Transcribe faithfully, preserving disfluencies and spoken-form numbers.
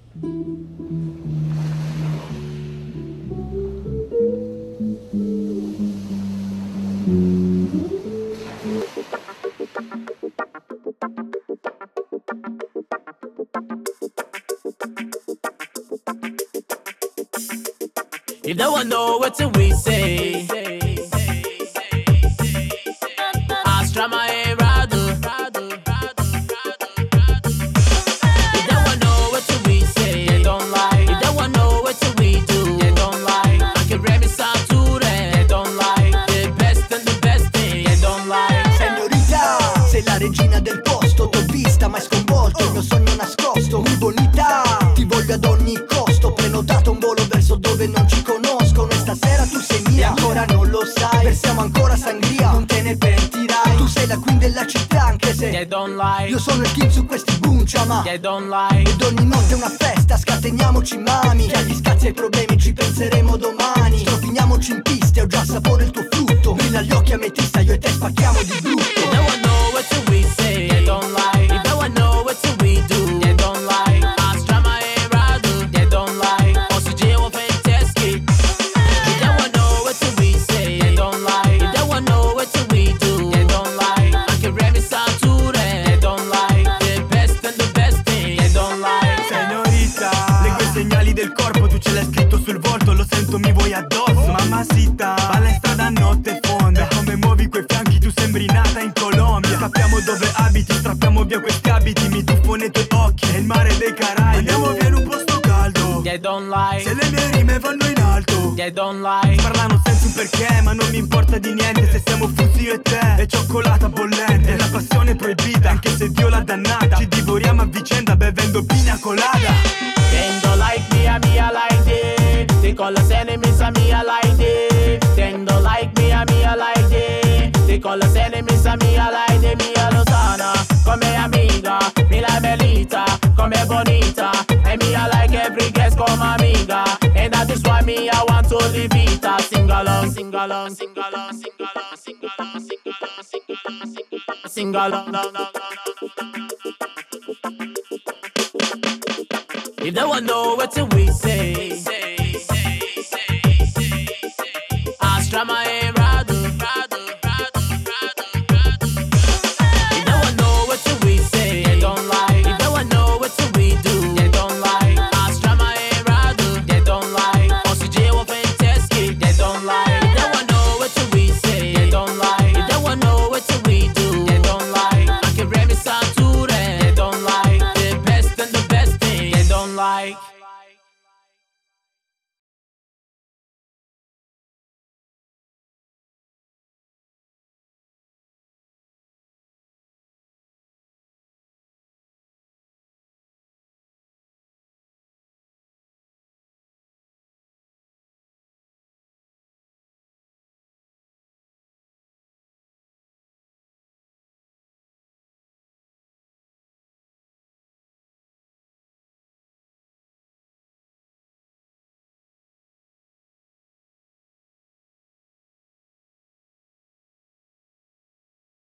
If they want know what we say, Astra my rado. If they want know what we say, they don't like. If they want know what we do, they don't like. Anche Remy Santure, they don't like. The best and the best thing, they don't like. Signorita, sei la regina del posto. T'ho vista mai sconvolto, il mio sogno nascosto. Muy bonita, ti voglio ad ogni costo. Prenotato un volo verso dove non ci conoscono. E stasera tu sei mia, ancora non lo sai. Versiamo ancora sangria, non te ne pentirai. Tu sei la queen della città, anche se they don't like. io sono il king su questi buncia, ma they don't like. ed ogni notte è una festa, scateniamoci mami. Che agli scazzi e ai problemi ci penseremo domani. Strofiniamoci in pista, ho già sapore il tuo frutto. Brilla gli occhi ametista, io e te spacchiamo di brutto. If they want know what we say, they don't like. If they want know what we do, they don't like. Astra my rado, they don't like. Oxygen fantastic. If they want know what we say, they don't like. If they want know what we do, they don't like. Anche Remy Santure, they don't like. The best and the best thing, they don't like. Signorita, leggo i segnali del corpo, tu ce l'hai scritto sul volto, lo sento, mi vuoi addosso. Mamacita, balla in strada a notte fonda. Come muovi quei fianchi, tu sembri nata in Colombia. Sappiamo dove abiti, strappiamo via questi abiti. Mi tuffo nei tuoi occhi, è il mare dei Caraibi. Andiamo via in un posto caldo, They don't like. se le mie rime vanno in alto. They don't like. Parlano senza un perché, ma non mi importa di niente. Se siamo fusi io e te, è cioccolata bollente. È la passione proibita, anche se Dio l'ha dannata. Ci divoriamo a vicenda bevendo pina colada. They don't like me, and me I like it. They call us enemies, and me I like it. They don't like me, and me I like it. They call us enemies, and me I like it. Mia Lozana, come amiga. Me la Melita, come bonita. And me I like every guest come amiga. And that is why me I want to live it. I sing along, sing along, sing along, sing along, sing along, sing along, sing along, sing along, sing along. If they want know what we say,